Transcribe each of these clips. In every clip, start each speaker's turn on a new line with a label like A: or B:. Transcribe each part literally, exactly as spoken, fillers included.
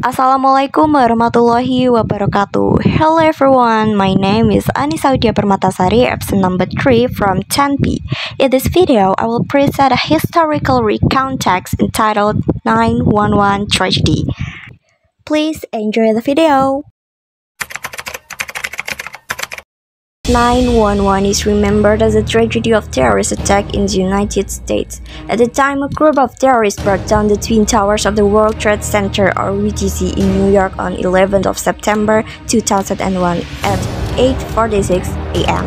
A: Assalamualaikum warahmatullahi wabarakatuh. Hello everyone, my name is Anisaudia Permatasari, absent number three from ten P. In this video, I will present a historical recount text entitled nine one one Tragedy. Please enjoy the video. nine one one is remembered as a tragedy of terrorist attack in the United States. At the time, a group of terrorists brought down the Twin Towers of the World Trade Center or W T C in New York on eleventh of September two thousand one at eight forty-six A M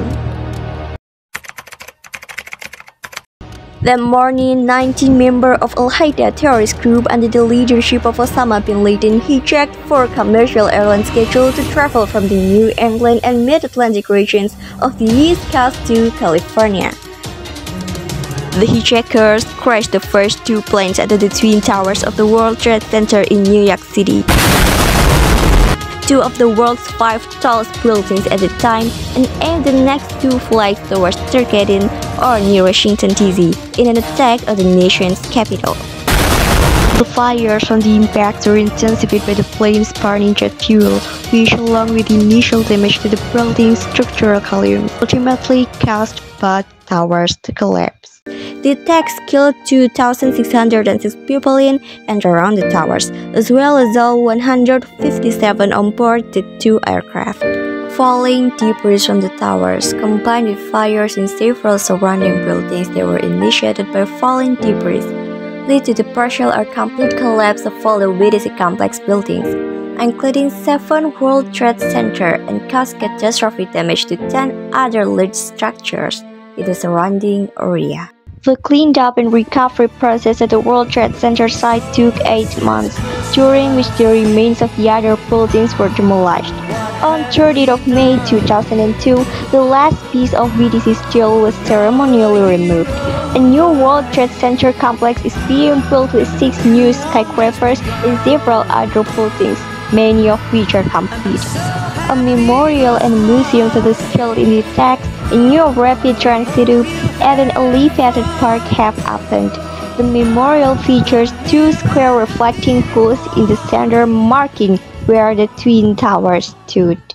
A: That morning, nineteen members of Al-Qaeda terrorist group under the leadership of Osama bin Laden hijacked four commercial airlines scheduled to travel from the New England and Mid-Atlantic regions of the East Coast to California. The hijackers crashed the first two planes at the Twin Towers of the World Trade Center in New York City, two of the world's five tallest buildings at the time, and aimed the next two flights towards Turkey or New Washington D C in an attack on the nation's capital. The fires from the impact were intensified by the planes burning jet fuel, which along with the initial damage to the building's structural column, ultimately caused both towers to collapse. The attacks killed two thousand six hundred six people in and around the towers, as well as all one hundred fifty-seven on board the two aircraft. Falling debris from the towers, combined with fires in several surrounding buildings that were initiated by falling debris, led to the partial or complete collapse of all the W T C complex buildings, including seven World Trade Center, and caused catastrophic damage to ten other large structures in the surrounding area. The cleanup and recovery process at the World Trade Center site took eight months, during which the remains of the other buildings were demolished. On thirtieth of May two thousand two, the last piece of W T C steel was ceremonially removed. A new World Trade Center complex is being built with six new skyscrapers and several other buildings, many of which are complete. A memorial and museum to the killed in the attacks, a new rapid transit tube, and an elevated park have opened. The memorial features two square reflecting pools in the center, marking where the Twin Towers stood.